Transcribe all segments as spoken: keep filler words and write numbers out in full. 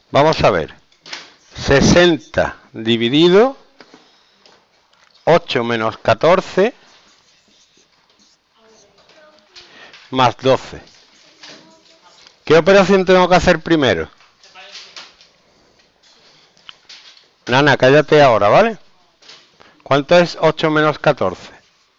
Vamos a ver. sesenta dividido ocho menos catorce más doce. ¿Qué operación tengo que hacer primero? Nana, cállate ahora, ¿vale? ¿Cuánto es ocho menos catorce?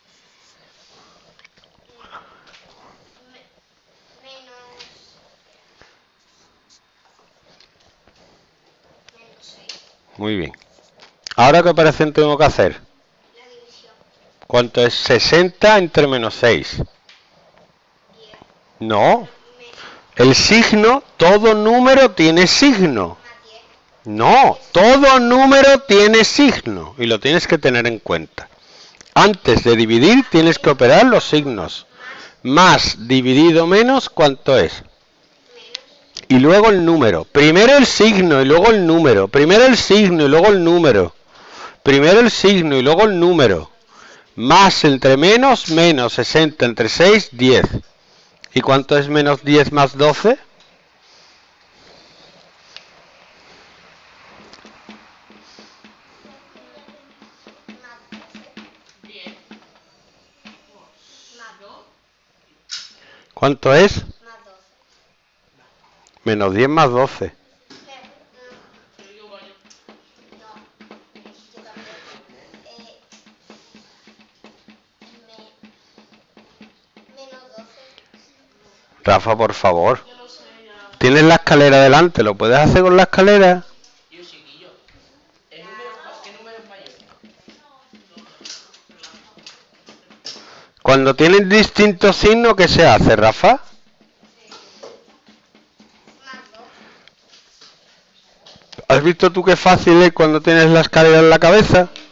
Muy bien. ¿Ahora qué operación tengo que hacer? La división. ¿Cuánto es sesenta entre menos seis? diez. No. El signo, todo número tiene signo. Más diez. No, todo número tiene signo y lo tienes que tener en cuenta. Antes de dividir tienes que operar los signos. Más dividido menos, ¿cuánto es? Y luego el número. Primero el signo y luego el número. Primero el signo y luego el número. Primero el signo y luego el número. Más entre menos, menos sesenta entre seis, diez. ¿Y cuánto es menos diez más doce? ¿Cuánto es? Más doce. Menos diez más doce. Rafa, por favor. Tienes la escalera delante, ¿lo puedes hacer con la escalera? Yo chiquillo. ¿El número, ¿Qué número es mayor? Cuando tienen distintos signos, ¿qué se hace, Rafa? ¿Has visto tú qué fácil es cuando tienes la escalera en la cabeza?